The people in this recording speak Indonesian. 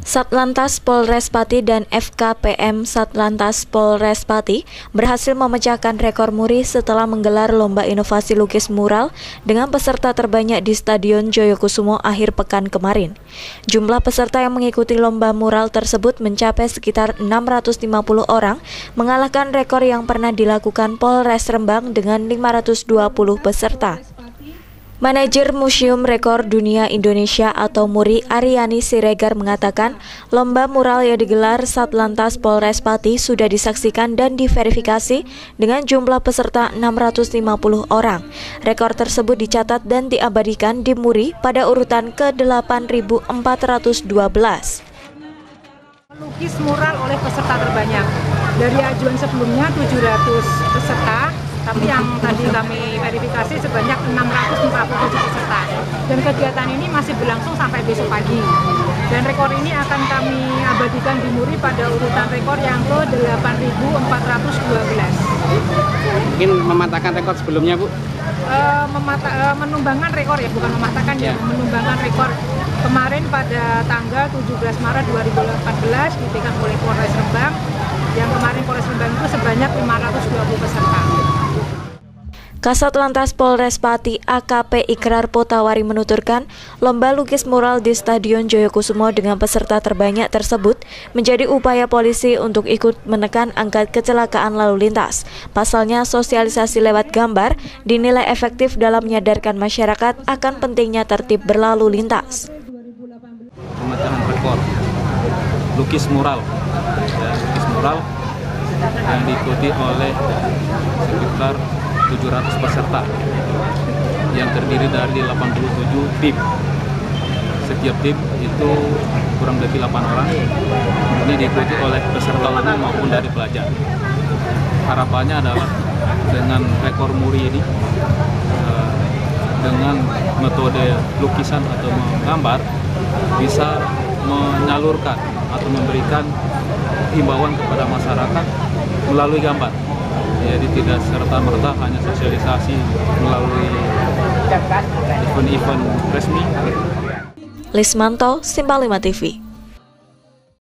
Satlantas Polres Pati dan FKPM Satlantas Polres Pati berhasil memecahkan rekor muri setelah menggelar lomba inovasi lukis mural dengan peserta terbanyak di Stadion Joyokusumo akhir pekan kemarin. Jumlah peserta yang mengikuti lomba mural tersebut mencapai sekitar 650 orang, mengalahkan rekor yang pernah dilakukan Polres Rembang dengan 520 peserta. Manajer Museum Rekor Dunia Indonesia atau MURI Aryani Siregar mengatakan lomba mural yang digelar Satlantas Polres Pati sudah disaksikan dan diverifikasi dengan jumlah peserta 650 orang. Rekor tersebut dicatat dan diabadikan di MURI pada urutan ke-8.412. Lukis mural oleh peserta terbanyak. Dari ajuan sebelumnya 700 peserta, tapi yang tadi kami verifikasi sebanyak 647 peserta. Dan kegiatan ini masih berlangsung sampai besok pagi. Dan rekor ini akan kami abadikan di MURI pada urutan rekor yang ke-8.412. Mungkin mematahkan rekor sebelumnya, Bu? Menumbangkan rekor ya, bukan mematahkan ya, menumbangkan rekor. Kemarin pada tanggal 17 Maret 2014 dipegang oleh Polres Rembang. Yang kemarin Polres Rembang itu sebanyak 520 peserta. Kasat Lantas Polres Pati AKP Ikrar Potawari menuturkan, lomba lukis mural di Stadion Joyokusumo dengan peserta terbanyak tersebut menjadi upaya polisi untuk ikut menekan angka kecelakaan lalu lintas. Pasalnya, sosialisasi lewat gambar dinilai efektif dalam menyadarkan masyarakat akan pentingnya tertib berlalu lintas. Pemecahan rekor lukis mural yang diikuti oleh sekitar 700 peserta yang terdiri dari 87 tim. Setiap tim itu kurang lebih 8 orang. Ini diikuti oleh peserta umum maupun dari pelajar. Harapannya adalah dengan rekor MURI ini, dengan metode lukisan atau menggambar, bisa menyalurkan atau memberikan himbauan kepada masyarakat melalui gambar. Jadi tidak serta-merta hanya sosialisasi melalui event-event resmi. Lismanto, Simpang 5 TV.